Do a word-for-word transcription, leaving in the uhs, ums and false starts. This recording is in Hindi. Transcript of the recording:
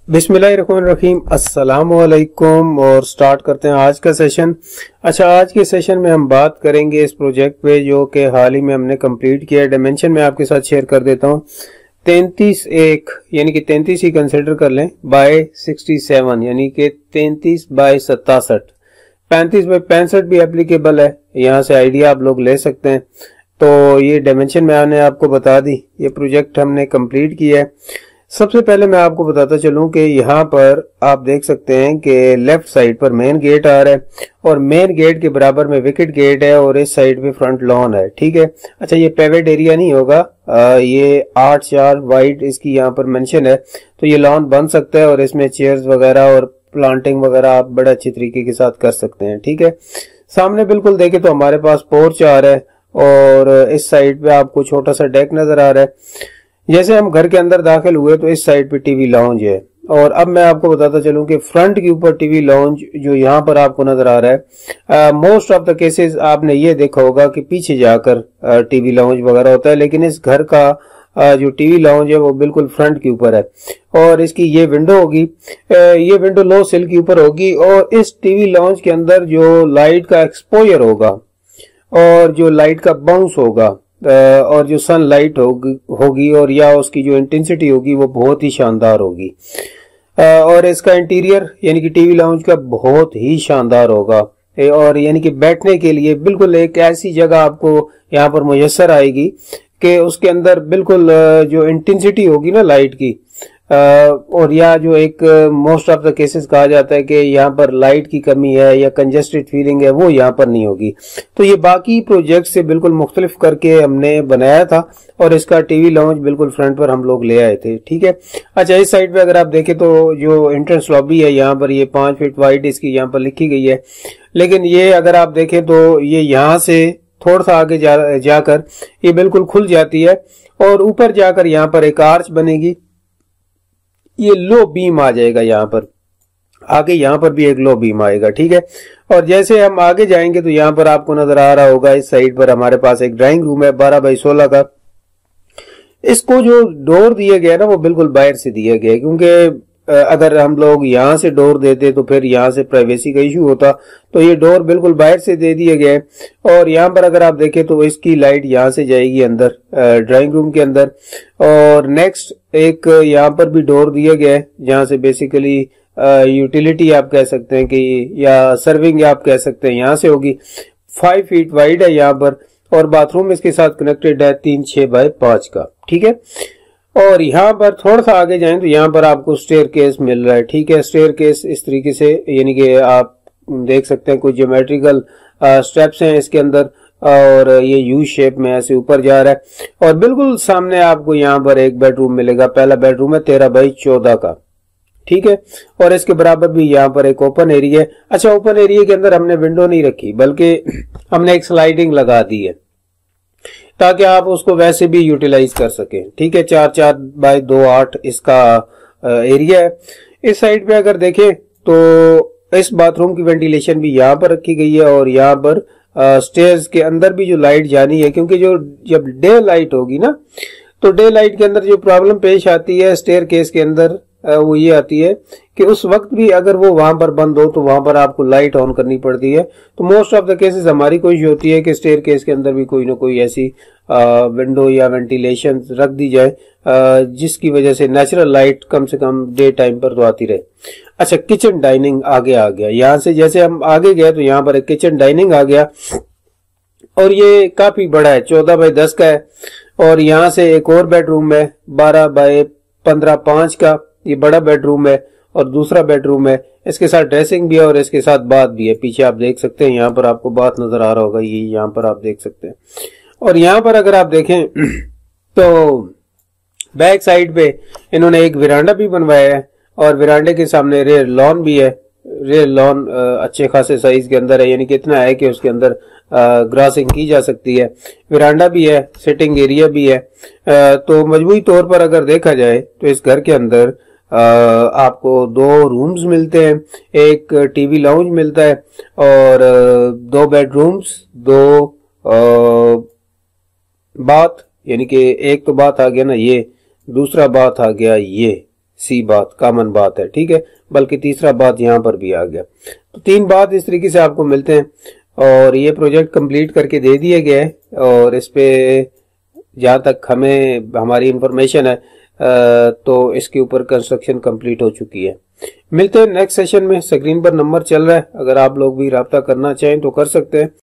बिस्मिल्लाहिर्रहमानिर्रहीम, अस्सलाम वालेकुम। और स्टार्ट करते हैं आज का सेशन। अच्छा, आज के सेशन में हम बात करेंगे इस प्रोजेक्ट पे जो कि हाल ही में हमने कंप्लीट किया है। डायमेंशन में आपके साथ शेयर कर देता हूँ। तैंतीस एक यानी कि तैंतीस ही कंसिडर कर लें, बाय सिक्सटी सेवन यानी कि तैंतीस बाय सतासठ, पैंतीस बाय पैंसठ भी एप्लीकेबल है। यहाँ से आइडिया आप लोग ले सकते हैं। तो ये डायमेंशन में मैंने आपको बता दी, ये प्रोजेक्ट हमने कंप्लीट किया है। सबसे पहले मैं आपको बताता चलूं कि यहाँ पर आप देख सकते हैं कि लेफ्ट साइड पर मेन गेट आ रहा है और मेन गेट के बराबर में विकेट गेट है और इस साइड पे फ्रंट लॉन है। ठीक है। अच्छा, ये पेवेड एरिया नहीं होगा, आ, ये आठ चार वाइड इसकी यहाँ पर मेंशन है, तो ये लॉन बन सकता है और इसमें चेयर्स वगैरह और प्लांटिंग वगैरह आप बड़े अच्छी तरीके के साथ कर सकते हैं। ठीक है। सामने बिल्कुल देखें तो हमारे पास पोर्च आ रहा है और इस साइड पे आपको छोटा सा डेक नजर आ रहा है। जैसे हम घर के अंदर दाखिल हुए तो इस साइड पे टीवी लाउंज है। और अब मैं आपको बताता चलूं कि फ्रंट के ऊपर टीवी लाउंज जो यहाँ पर आपको नजर आ रहा है, मोस्ट ऑफ द केसेस आपने ये देखा होगा कि पीछे जाकर टीवी लाउंज वगैरह होता है, लेकिन इस घर का आ, जो टीवी लाउंज है वो बिल्कुल फ्रंट के ऊपर है। और इसकी ये विंडो होगी, ये विंडो लो सिल के ऊपर होगी और इस टीवी लाउंज के अंदर जो लाइट का एक्सपोजर होगा और जो लाइट का बाउंस होगा और जो सन लाइट होगी होगी और या उसकी जो इंटेंसिटी होगी वो बहुत ही शानदार होगी। और इसका इंटीरियर यानी कि टीवी लाउंज का बहुत ही शानदार होगा और यानी कि बैठने के लिए बिल्कुल एक ऐसी जगह आपको यहाँ पर मुयस्सर आएगी कि उसके अंदर बिल्कुल जो इंटेंसिटी होगी ना लाइट की, और या जो एक मोस्ट ऑफ द केसेस कहा जाता है कि यहाँ पर लाइट की कमी है या कंजेस्टेड फीलिंग है, वो यहाँ पर नहीं होगी। तो ये बाकी प्रोजेक्ट से बिल्कुल मुख्तलिफ करके हमने बनाया था और इसका टीवी लाउंज बिल्कुल फ्रंट पर हम लोग ले आए थे। ठीक है। अच्छा, इस साइड पे अगर आप देखें तो जो एंट्रेंस लॉबी है यहाँ पर ये पांच फीट वाइड इसकी यहाँ पर लिखी गई है, लेकिन ये अगर आप देखें तो ये यहाँ से थोड़ा सा आगे जा, जाकर ये बिल्कुल खुल जाती है और ऊपर जाकर यहाँ पर एक आर्च बनेगी, ये लो बीम आ जाएगा यहाँ पर आगे, यहाँ पर भी एक लो बीम आएगा। ठीक है। और जैसे हम आगे जाएंगे तो यहाँ पर आपको नजर आ रहा होगा इस साइड पर हमारे पास एक ड्राइंग रूम है बारह बाई सोलह का। इसको जो डोर दिया गया ना वो बिल्कुल बाहर से दिया गया है, क्योंकि अगर हम लोग यहाँ से डोर देते तो फिर यहाँ से प्राइवेसी का इशू होता, तो ये डोर बिल्कुल बाहर से दे दिया गया है। और यहाँ पर अगर आप देखें तो इसकी लाइट यहाँ से जाएगी अंदर ड्राइंग रूम के अंदर। और नेक्स्ट एक यहाँ पर भी डोर दिया गया है जहाँ से बेसिकली यूटिलिटी आप कह सकते हैं कि या सर्विंग आप कह सकते हैं यहाँ से होगी। फाइव फीट वाइड है यहाँ पर और बाथरूम इसके साथ कनेक्टेड है तीन छह बाय पांच का। ठीक है। और यहाँ पर थोड़ा सा आगे जाएं तो यहाँ पर आपको स्टेयर केस मिल रहा है। ठीक है। स्टेयर केस इस तरीके से यानी कि आप देख सकते हैं कुछ ज्योमेट्रिकल स्टेप्स हैं इसके अंदर और ये यू शेप में ऐसे ऊपर जा रहा है। और बिल्कुल सामने आपको यहाँ पर एक बेडरूम मिलेगा, पहला बेडरूम है तेरह बाई चौदह का। ठीक है। और इसके बराबर भी यहाँ पर एक ओपन एरिया है। अच्छा, ओपन एरिया के अंदर हमने विंडो नहीं रखी बल्कि हमने एक स्लाइडिंग लगा दी है ताकि आप उसको वैसे भी यूटिलाइज कर सकें। ठीक है। चार चार बाय दो आठ इसका एरिया है। इस साइड पे अगर देखें तो इस बाथरूम की वेंटिलेशन भी यहाँ पर रखी गई है और यहाँ पर स्टेयर्स के अंदर भी जो लाइट जानी है, क्योंकि जो जब डे लाइट होगी ना तो डे लाइट के अंदर जो प्रॉब्लम पेश आती है स्टेयर केस के अंदर वो ये आती है कि उस वक्त भी अगर वो वहां पर बंद हो तो वहां पर आपको लाइट ऑन करनी पड़ती है। तो मोस्ट ऑफ द केसेस हमारी कोशिश होती है कि स्टेयर केस के अंदर भी कोई ना कोई ऐसी विंडो या वेंटिलेशन रख दी जाए आ, जिसकी वजह से नेचुरल लाइट कम से कम डे टाइम पर तो आती रहे। अच्छा, किचन डाइनिंग आगे आ गया। यहाँ से जैसे हम आगे गए तो यहाँ पर एक किचन डाइनिंग आ गया और ये काफी बड़ा है, चौदह बाई दस का है। और यहाँ से एक और बेडरूम है बारह बाई पंद्रह पांच का, ये बड़ा बेडरूम है और दूसरा बेडरूम है। इसके साथ ड्रेसिंग भी है और इसके साथ बाथ भी है। पीछे आप देख सकते हैं यहाँ पर आपको बाथ नजर आ रहा होगा, ये यहाँ पर आप देख सकते हैं। और यहाँ पर अगर आप देखें तो बैक साइड पे इन्होंने एक विरांडा भी बनवाया है और विरांडे के सामने रेयर लॉन भी है। रेयर लॉन अच्छे खासे साइज के अंदर है, यानी कि इतना है कि उसके अंदर ग्रासिंग की जा सकती है। विरांडा भी है, सिटिंग एरिया भी है। आ, तो मजबूरी तौर पर अगर देखा जाए तो इस घर के अंदर आ, आपको दो रूम्स मिलते हैं, एक टीवी लाउंज मिलता है और दो बेडरूम्स, दो आ, बाथ, यानी कि एक तो बात आ गया ना ये, दूसरा बात आ गया ये। सी बात कॉमन बात है, ठीक है, बल्कि तीसरा बात यहाँ पर भी आ गया। तो तीन बात इस तरीके से आपको मिलते हैं और ये प्रोजेक्ट कंप्लीट करके दे दिया गया है और इस पे जहाँ तक हमें हमारी इंफॉर्मेशन है तो इसके ऊपर कंस्ट्रक्शन कंप्लीट हो चुकी है। मिलते हैं नेक्स्ट सेशन में। स्क्रीन पर नंबर चल रहा है, अगर आप लोग भी राब्ता करना चाहें तो कर सकते हैं।